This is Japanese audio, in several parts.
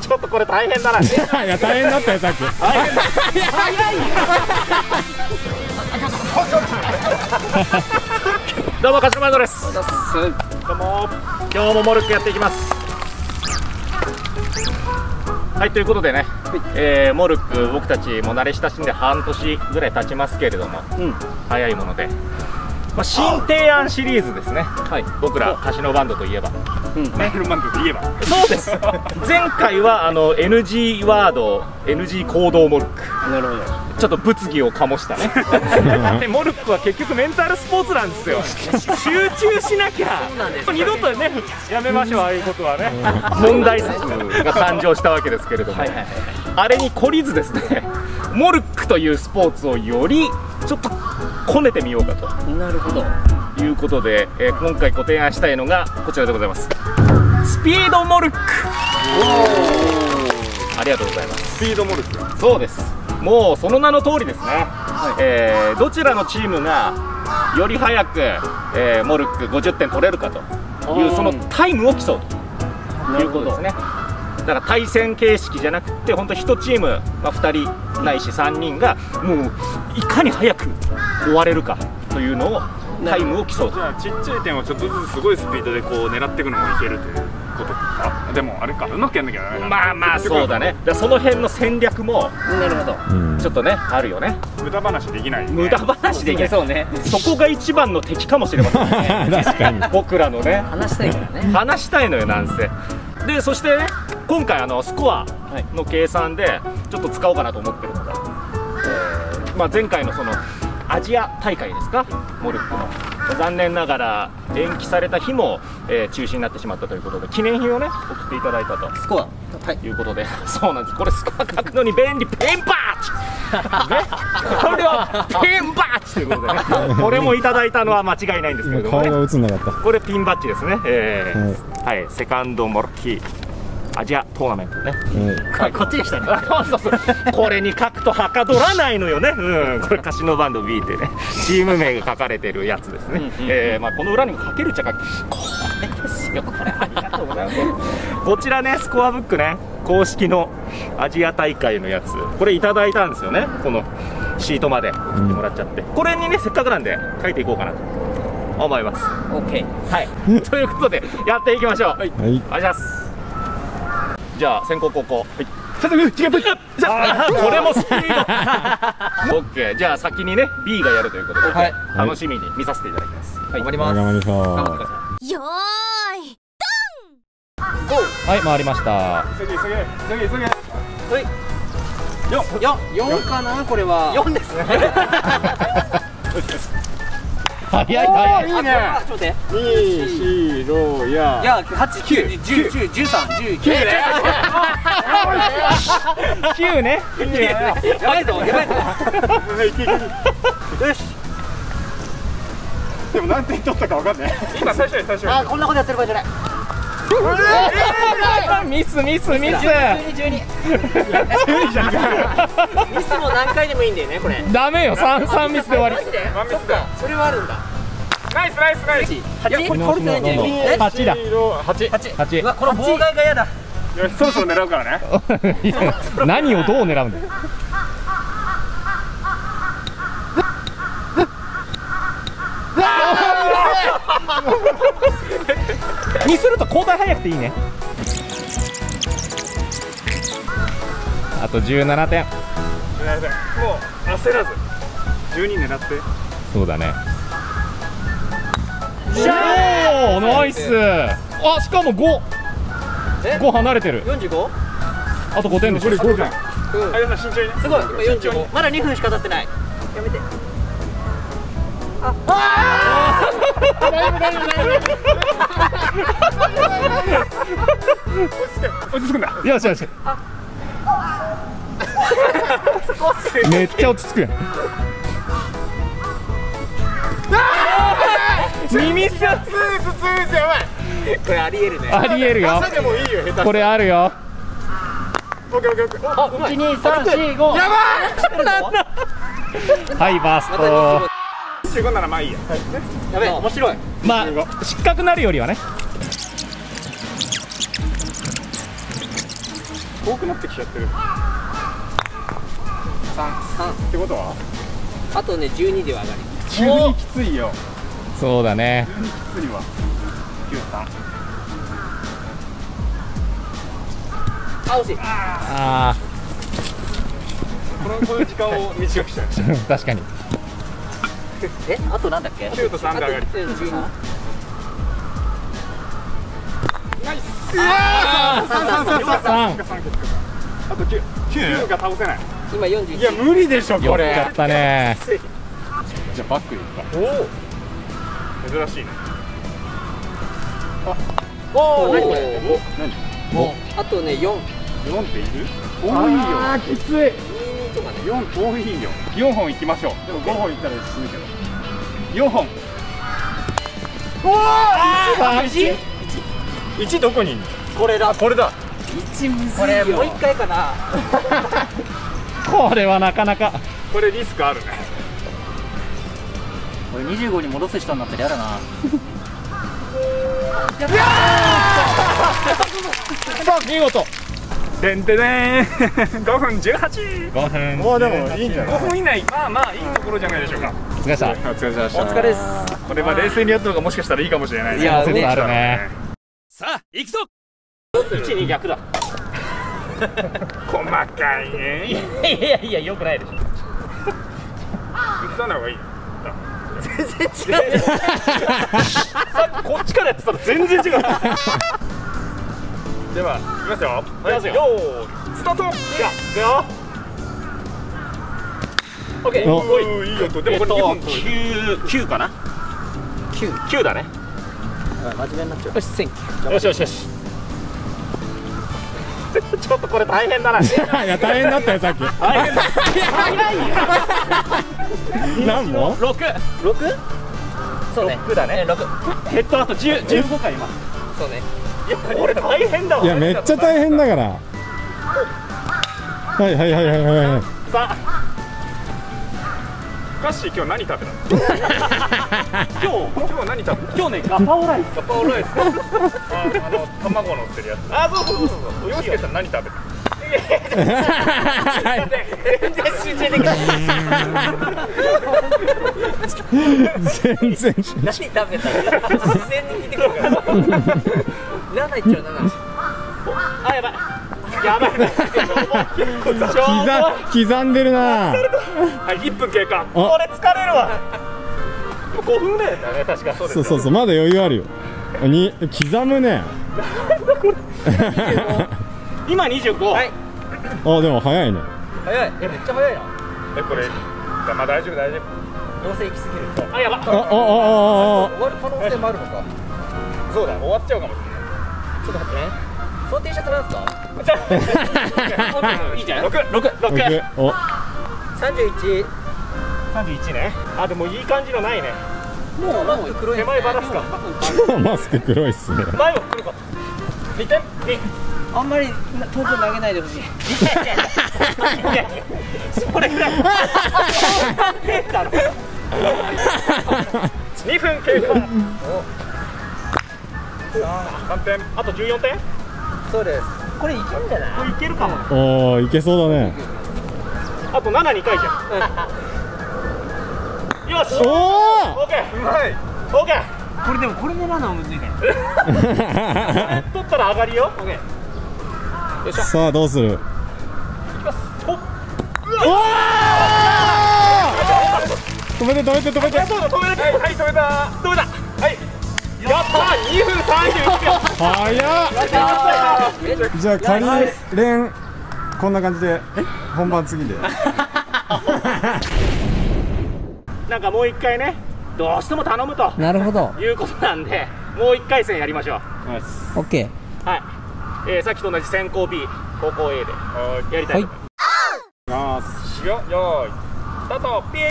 ちょっとこれ大変だな。いや大変だったよさっき。 大変だ。早いよ。どうも、鹿島マイです。どうも、今日もモルックやっていきます。はい、ということでね、モルック僕たちも慣れ親しんで半年ぐらい経ちますけれども、早いもので、新提案シリーズですね。はい、僕らカシノバンドといえば、 カシノバンドといえばそうです。前回はNG ワード NG 行動モルック。なるほど。ちょっと物議を醸したね。でモルックは結局メンタルスポーツなんですよ。集中しなきゃ。二度とねやめましょう、ああいうことはね。問題作が誕生したわけですけれども、あれに懲りずですね、モルックというスポーツをよりちょっとこねてみようかと。なるほど。いうことで、今回ご提案したいのがこちらでございます。スピードモルック。ありがとうございます。 スピードモルック。 そうです。もうその名の通りですね。どちらのチームがより早く、モルック50点取れるかというそのタイムを競うということですね。だから対戦形式じゃなくて、本当1チーム、2人ないし3人がもういかに早く終われるかというのをタイムを競う。 じゃあちっちゃい点をちょっとずつすごいスピードでこう狙っていくのもいけるということか。でもあれか、うまくやんなきゃダメだ。 まあそうだね。その辺の戦略もなるほどちょっとねあるよね。 無駄話できない。 無駄話できない。そうね。そこが一番の敵かもしれませんね。確かに。僕らのね話したいからね。話したいのよなんせ。でそしてね、今回スコアの計算でちょっと使おうかなと思ってるのが、前回のそのアジア大会ですか、モルックの残念ながら延期された日も、中止になってしまったということで、記念品をね送っていただいたとスコアということで、そうなんです。これスコア書くのに便利、ペンバッチね、これはペンバッチということでね、これもいただいたのは間違いないんですけれどもね、 顔が映んなかった。 これピンバッジですね。はい、セカンドモルッキーアジアトーナメントね。こっちでしたね。そうそう。これに書くとはかどらないのよね。これカシノバンド B ってね、チーム名が書かれてるやつですね。この裏にも書けるっちゃ書ける。これですよ。これありがとうございます。こちらね、スコアブックね、公式のアジア大会のやつ、これいただいたんですよね。このシートまで送ってもらっちゃって、これにねせっかくなんで書いていこうかなと思います。OK。はい。ということでやっていきましょう。はい。お願いします。じゃあ先攻後攻。はい。これもスピード。オッケー。じゃあ先にね B がやるということで、楽しみに見させていただきます。頑張ります。頑張りましょう。頑張ってください。よーいドン。はい、回りました。 急げ。はい。 4かな、これは。4ですね。早い。いいね。ちょっと待って。2、4、6、や。いや、8、9、10、10、13、19。9ね。やばいぞ。よし。 でも何点取ったかわかんない。今最初。 あ、こんなことやってる場合じゃない。ミス。12じゃん。ミスも何回でもいいんだよね、これ。ダメよ、3ミスで終わり。そっか、それはあるんだ。ナイス。いや、これ取れてないんだよ。8だ。8。この妨害が嫌だ。 よし、そろそろ狙うからね。 何をどう狙うんだよ。にすると交代早くていいね。あと17点。 もう焦らず12狙って。そうだね。 おー、ナイス。あ、しかも5離れてる。45？あと5点でしょ。 これ5じゃん。あ、今慎重にね。すごい、今45。 まだ2分しか経ってない。やめて。大丈夫。落ち着くんだ。 よし。めっちゃ落ち着くやん。2ミス。2ミスやばい。これありえるね。ありえるよ。これあるよ。1、2、3、4、5。やばい。はい、バースト。 15ならまあいいや。 やべえ、面白い。まあ失格なるよりはね。 遠くなってきちゃってる。3ってことはあとね12では上がり。 12きついよ。 そうだね。 12きついわ。93。 あ、惜しい。 あこの時間を短くしちゃいました。 あ確かに。 え、あとなんだっけ 9と3で上がり。 12。 ナイス。 ああと9が倒せない。 今41。 いや無理でしょこれ。 よかったね。 じゃあバックでいくか。おお珍しいね。 おお、何これ。 何あとね4。 4っている？多いよ。きつい。4多いよ。4本いきましょう。でも5本いったら死ぬけど。4本。おお。1どこにいるの？ これだ。 これだ。 1むずいよ。これもう1回かな。 これはなかなか。 これリスクあるね。 これ25に戻す人になったらやだな。 さあ見事。 てんてねー。5分18。 5分。 もうでもいいんじゃない？5分以内、まあまあいいところじゃないでしょうか。 お疲れ様。 お疲れ様でした。 お疲れです。 これは冷静にやったのがもしかしたらいいかもしれないね。 いやねあるね。 さあ行くぞ。1、2逆だ。 細かいね。 いやいやよくないでしょ。 打たない方がいい。 全然違う。さっきこっちからやってたら全然違う。 では、いきますよ。 いきますよ。 よーい、スタート。 いくよ。オッケー。 おおいいい音。でもこれ2本 9かな。9だね。 真面目になっちゃう。よし、センキュー。 よしよしよし。ちょっとこれ大変だな。 いや大変だったよさっき。 大変だ。 何本 ？6。 そうね。 6だね。6。ヘッドあと15回今。 そうね。 いやこれ大変だわ。 いやめっちゃ大変だから。はいはいはいはいはい。 さあカッシー今日何食べたの？ 今日何食べた？ 日ねガパオライス。 ガパオライス。卵乗ってるやつ。 あそうそう。 洋介さん何食べた？ 全然集中できない。 全然。 何食べたの？自然に聞いてくるから。いらないっちゃうな。 あやばい。やばい。 刻んでるな。 はい1分経過。 これ疲れるわ。5分ぐらいだったね確か。 そうそうそうまだ余裕あるよ。に刻むね。 今25。はい。 あでも早いね。 早い。めっちゃ早いな。 これまあ大丈夫大丈夫。 どうせ行き過ぎる。 あやば。 終わる可能性もあるのか。 そうだ終わっちゃうかもしれない。 ちょっと待ってね。その T シャツなんですか？ いいじゃん。 6。 お 31。 31ね。あでもいい感じのないね。 もうマスク黒い。 手前バラすか。 マスク黒いっすね。 前も来るか。2点。 あんまり東京投げないでほしい。 いやそれぐらい。 2分経過。3点。 あと14点。 そうです。これいけんじゃない？ これいけるかも。 おおいけそうだね。 あと7、2回じゃん。よし。 おおオッケー。 うまい。 オッケー。 これでもこれ狙うのはむずいから。 取ったら上がりよ。オッケー。よいしょ。 さあどうする。 いきます。ほっ。 おお止めて止めて止めて。 そうだ止めて。 はい止めた。 止めた。はい。やったー。2分31秒。 早っ。じゃあ仮練こんな感じで本番次で。 なんかもう一回ねどうしても頼むとなるほど。 いうことなんでもう1回戦やりましょう。 オッケー。 はい。さっきと同じ先行 B 後攻 A でやりたいと思います。 よーいスタート。ピー。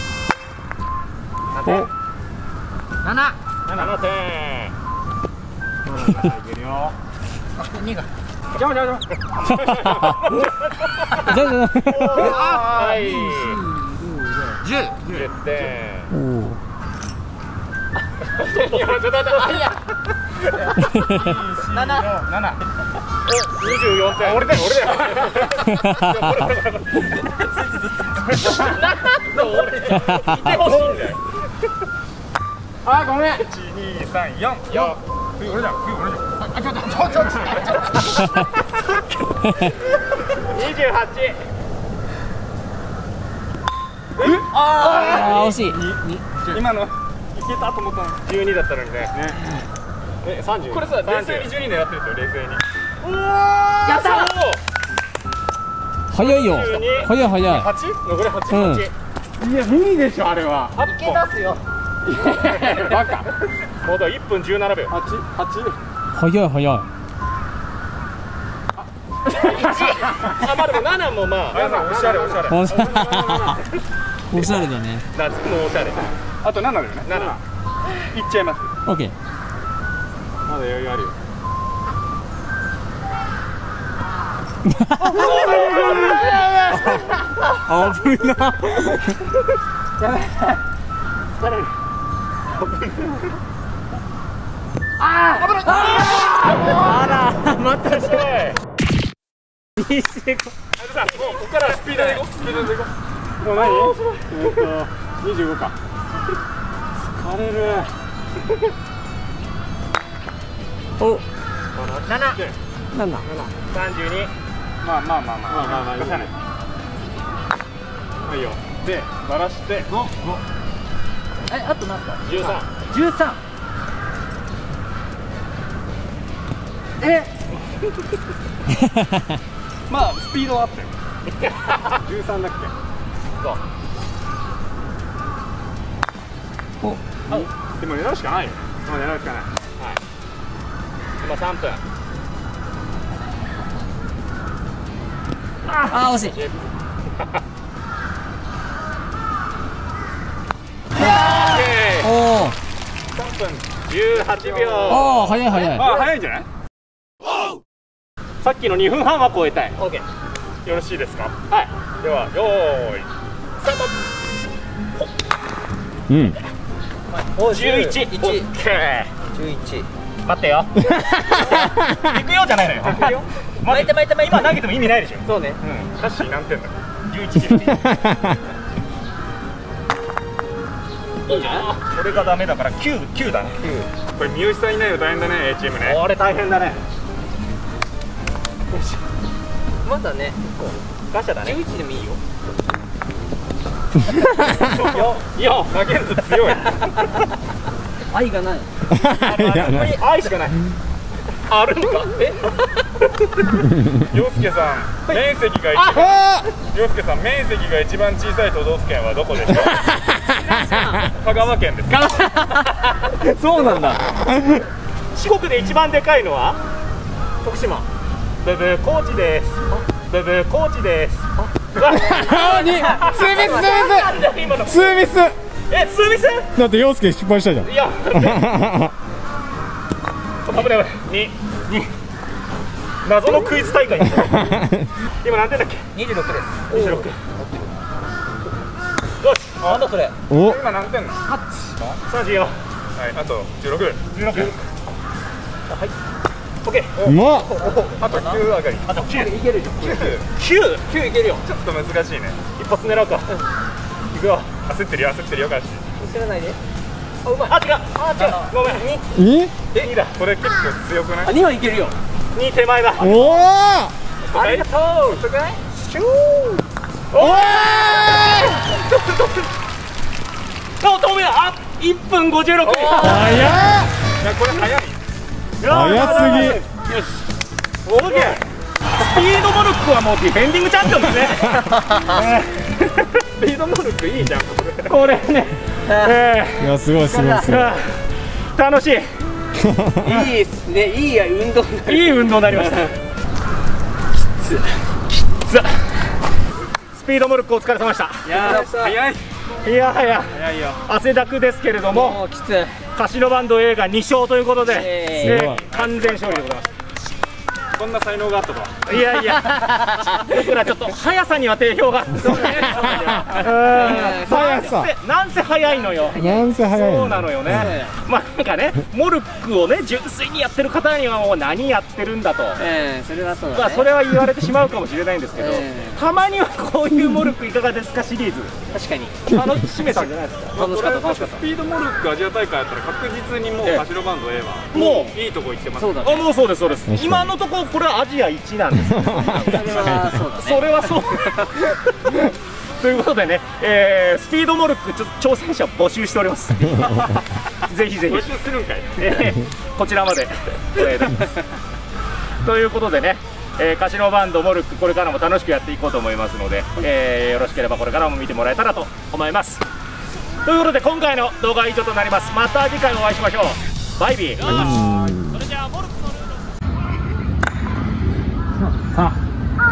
7。 7点。いけるよ。 2が。 じゃあはい。10点。 おお。 いやちょっと待って。7。 24点。俺だよ。いてほしいんだよ。 あ、ごめん。1、2、3、4。次俺じゃん。あ、ちょっと。 28。 ああ惜しい。 今のいけたと思ったの。 12だったのにね。30。 これさ、冷静に12狙ってると冷静に。 やった早いよ。早い早い。 8？ 残り8。 いや無理でしょあれは。 いけますよ。 バカ。 まだ1分17秒。 8？ 早い早い。 あ、まあでも7もまあ。 おしゃれ。 おしゃれだね。 夏のおしゃれ。 あと7だよね。7。いっちゃいます。 オッケー。 まだ余裕あるよ。 危な。 あら、またしい。 もうここからスピードでいこう。もう何？25か。疲れる。 お、 7。 なんだ。 32。 まあいいね。いいよ。で、バラして。 あと何すか 13。 13。 まあスピードはあったよ。13だっけ。 そう。 でも狙うしかないよね。狙うしかない。 今3分。 あー惜しい。 おお。 3分18秒。 ああ、早い早い。 あ、早いんじゃない？ さっきの2分半は超えたい。 オッケー。 よろしいですか？ はい。 では、よーい。スタート。 うん。 お 11。 11。 オッケ 11。 ー。待ってよ。行くよじゃないのよ。行くよ。 巻いて今投げても意味ないでしょ。 そうね。 カッシー何点だ？ 11。いいんじゃない？これがダメだから9だね。 これ三好さんいないと大変だね、A チームね。 これ大変だね。 まだね。 ガシャだね。 11でもいいよ。 4。 投げると強い。 愛がない。 愛しかない。あるのか。 陽介さん、面積が陽介さん、面積が一番小さい都道府県はどこでしょう？香川県です。 そうなんだ。 四国で一番でかいのは徳島。ブブー高知です。ブブー高知です。 ツーミス。 今のツーミス。 え、ツーミス？ だって陽介失敗したじゃん。 いや危ない2謎のクイズ大会。今何点だっけ 26です。 26。よし、 なんだそれ。 お、 今何点なの？ 34。 はい、あと16。 はい、オッケー。 うまっ。 あと9上がり。 あと9。 いけるじゃん。 9 いけるよ。 ちょっと難しいね。 一発狙うか。いくよ。 焦ってるよ、カッシー。 知らないで。あ、うまい。 あ、違う。ごめん。 2。 2だ。 これ結構強くない？ 2はいけるよ。 2手前だ。 おお。 ありがとう。すごい。 シュー。おお、止めだ。あ、1分56。 早っ。 いや、これ早い。 早すぎ。 よし。オーケー。スピードモルックはもうディフェンディングチャンピオンですね。スピードモルックいいじゃん。これね。 いや、すごいすごいすごい。 楽しい。 いいっすね。いい運動になる。 いい運動になりました。きつ。スピードモルックお疲れ様でした。 いや、早い。 いやはや早いよ。 汗だくですけれども、 もうきつい。 カシノバンド A が2勝ということで、 すごい完全勝利でございます。 こんな才能があったとは。 いやいや、僕らちょっと速さには定評が。 速さ。 なんせ速いのよ。 なんせ速い。 そうなのよね。まあなんかね、モルックをね純粋にやってる方にはもう何やってるんだと。 それはそうだね。 まあそれは言われてしまうかもしれないんですけど、たまにはこういうモルックいかがですかシリーズ。 確かに楽しめたんじゃないですか。 楽しかった楽しかった。 スピードモルックアジア大会やったら確実にもう走バンド A はもういいとこ行ってます。 そうだね。 あ、もうそうですそうです。今のところこれはアジア1なんですよ。 それはそうだね。 それはそう。ということでね、スピードモルック挑戦者募集しております。ぜひぜひ募集するんかい。 こちらまで。ということでね、カシノバンドモルックこれからも楽しくやっていこうと思いますので、よろしければこれからも見てもらえたらと思います。ということで今回の動画は以上となります。また次回お会いしましょう。バイビー。それじゃあモルックのルール。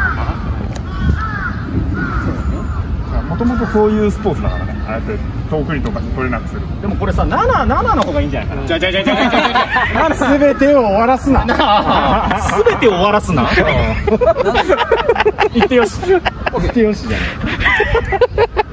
もともとそういうスポーツだからね。ああやって遠くにとか取れなくする。 でもこれさ、7の方がいいんじゃないかな。 じゃすべてを終わらすな。 すべてを終わらすな。 言ってよし。言ってよしじゃない。